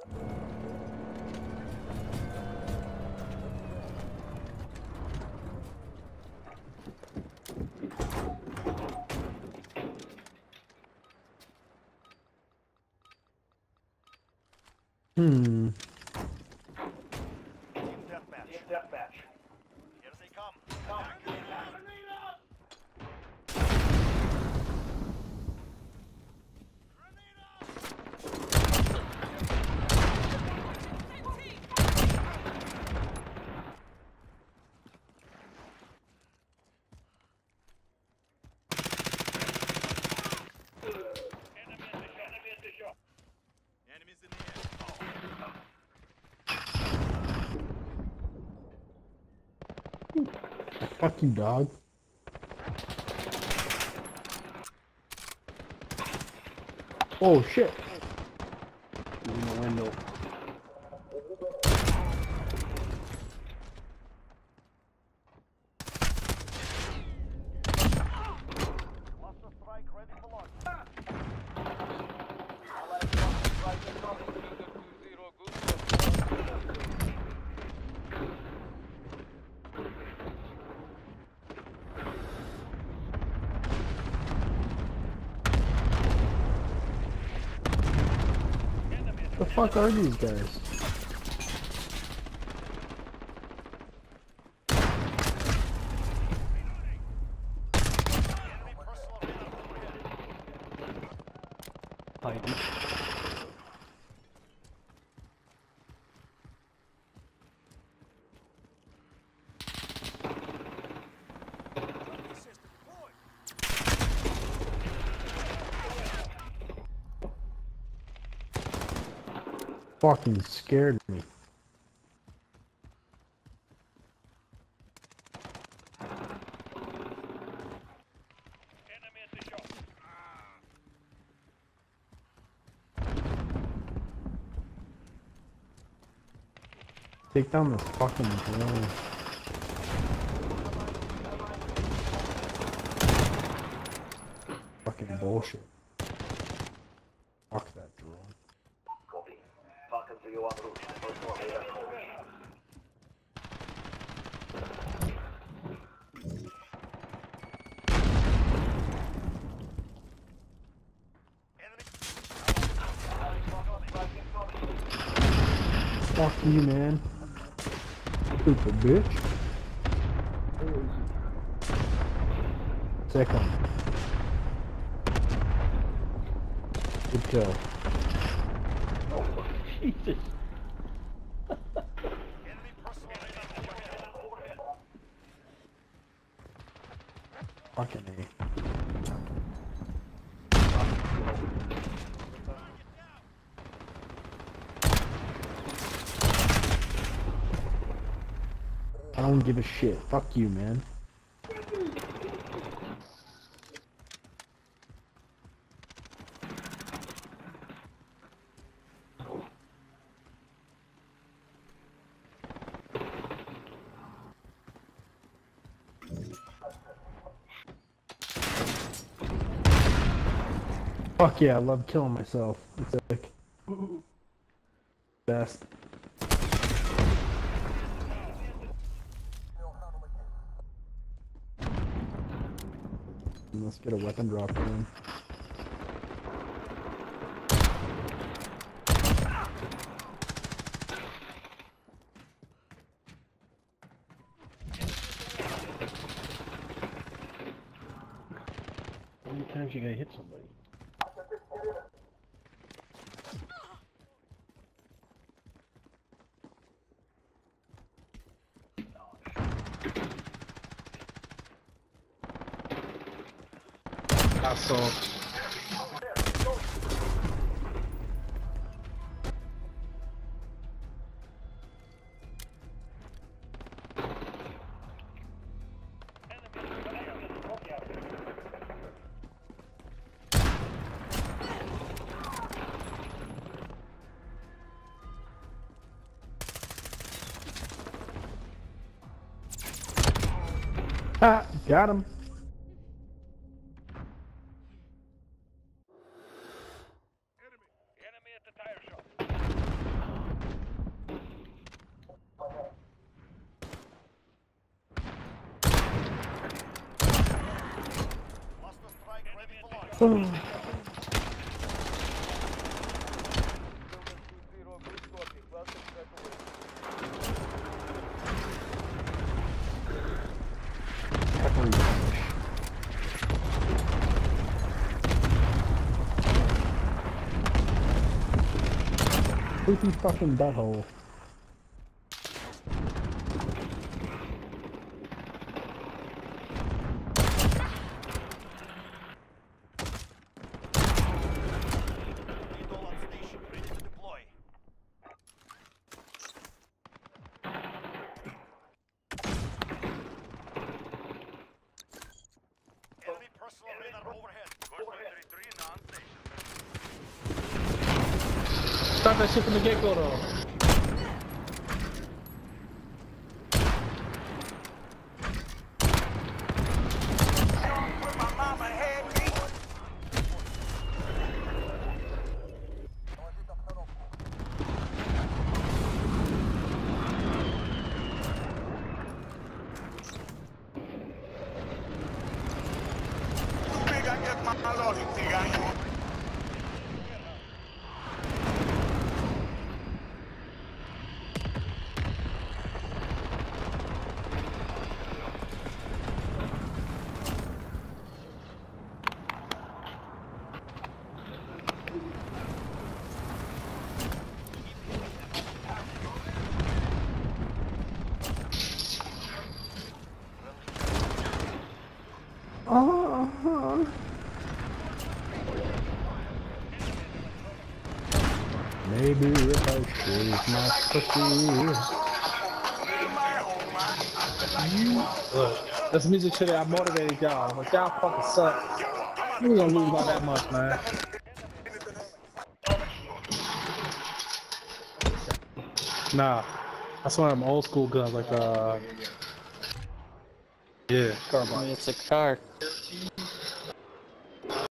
Hmm. Deathmatch. Here they come. Enemies in the air. Fuck you, dog. Oh shit. He's in the window. Cluster strike ready for launch. The fuck are these guys? Hiding. Fucking scared me. Take down this fucking drone. Fucking bullshit. Fuck that drone. Copy. Falcon 301 route. First one radar coverage. Fuck you, man. Stupid bitch. Second. Good kill. Jesus. Enemy personal radar overhead. Fucking A. I don't give a shit. Fuck you, man. Fuck yeah, I love killing myself. It's like best. Let's get a weapon drop in. How many times you gotta hit somebody? Asshole. Ha! Got him. Enemy at the tire shop. Who's fucking butthole? Start that shit from the get-go though. Maybe if I shave my pussy. Look, that's music shit that I motivated y'all. But y'all fucking suck. We gonna lose by that much, man. Nah, that's one of them old school guns, like yeah, carbine. It's a car.